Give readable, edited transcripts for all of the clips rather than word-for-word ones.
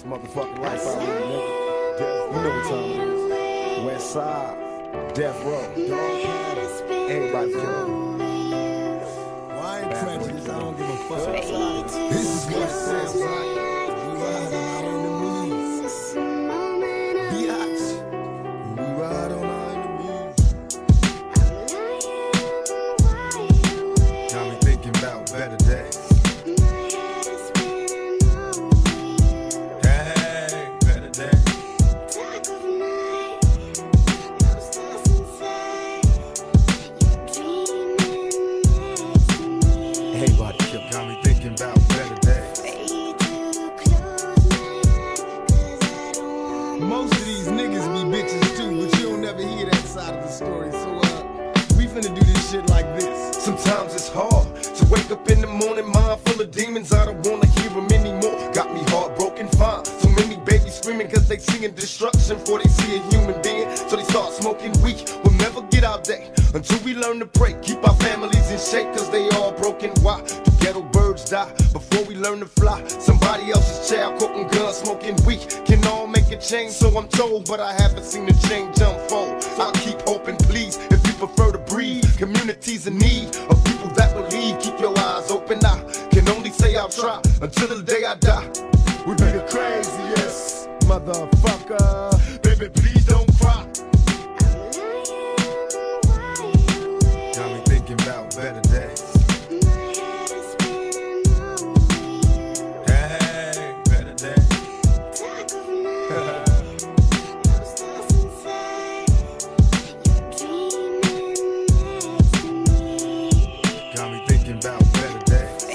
motherfucking life out here, nigga. You know what time it is. West Side, Death Row, everybody killing. Well, I ain't prejudiced, I don't give a fuck. This is what it sounds like. We ride on our enemies. Biatch. We ride on our enemies. Got me thinking about better days. Got me thinking about better days. Most of these niggas be bitches too, but you don't never hear that side of the story. So we finna do this shit like this. Sometimes it's hard to wake up in the morning, mind full of demons. I don't wanna hear them anymore. Got me heartbroken, fine. So many babies screaming cause they seeing destruction before they see a human being. So they start smoking weed. We'll never get our day until we learn to pray. Keep our families in shape cause they all broken. Why do ghetto birds die before we learn to fly? Somebody else's child cooking guns, smoking weed can all make a change, so I'm told, but I haven't seen the change unfold. I'll keep hoping, please, if you prefer to breathe. Communities in need of people that believe. Keep your eyes open. I can only say I'll try until the day I die. We be the craziest motherfucker. Baby, please don't cry. Got me thinking about better days. Hey, better days. Got me thinking about better days.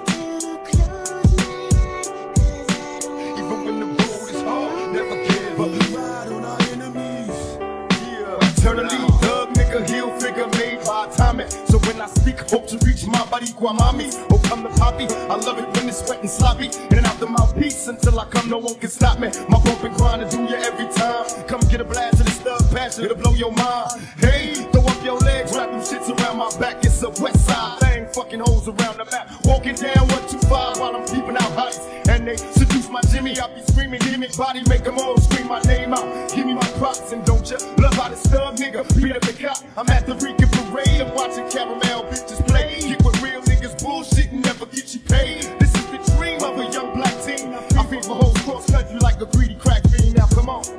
Even when the road is hard, never give up. We ride on our enemies. Yeah. Eternally, thug nigga, heel figure made by timing. So when I speak, hope to reach my body, Kwamami. Oh, come the poppy. I love it when it's wet and sloppy. In and out the mouthpiece until I come, no one can stop me. My bump and grind to do you every time. Come get a blast of this thug passion, it'll blow your mind. Hey, throw up your legs, wrap them shits around my back. It's a west side thing, fucking hoes around the map. Walking down 125 while I'm keeping out heights. And they seduce my Jimmy, I be screaming, give me body, make them all scream my name out. Give me my props and don't you love how this thug nigga beat up the cop. I'm at the Rican parade, I'm watching caramel bitches play. Get with real niggas bullshit and never get you paid. This is the dream of a young black teen. I feed for hoes cross country like a greedy crack fiend. Now come on.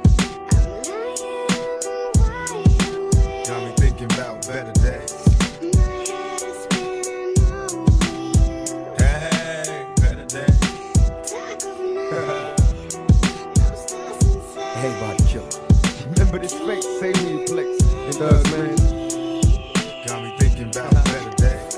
Got me thinking about better days. Hey, better days. Everybody killing. Remember this fate, save me a place. It does, man. Got me thinking about better days.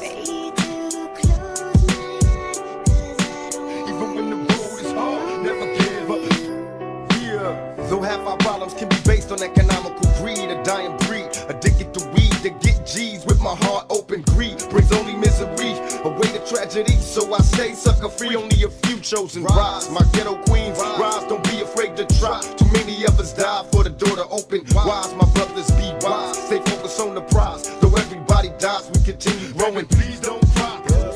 Even when the road is hard, never give up. Yeah. Though half our problems can be based on economical greed, a dying breed, addicted to weed to get G's with my heart open. Greed brings only misery, away to tragedy. So I stay sucker free, only a few chosen rise. My ghetto queens rise, don't be afraid to try. Too many of us die for the door to open. Wise, my brothers be wise, stay focused on the prize. Though everybody dies, we continue growing. Please don't cry.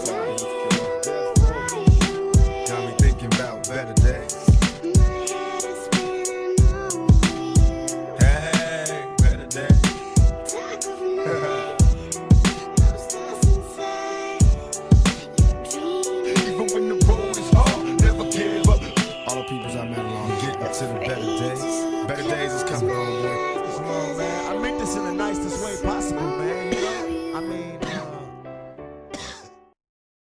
Got me thinking about better days. Hey, better days. Even when the road is hard, never give up. All the peoples I met along, Getting to the better days. Better days is coming on, boy. Come on, man. I meant this in the nicest way possible, man.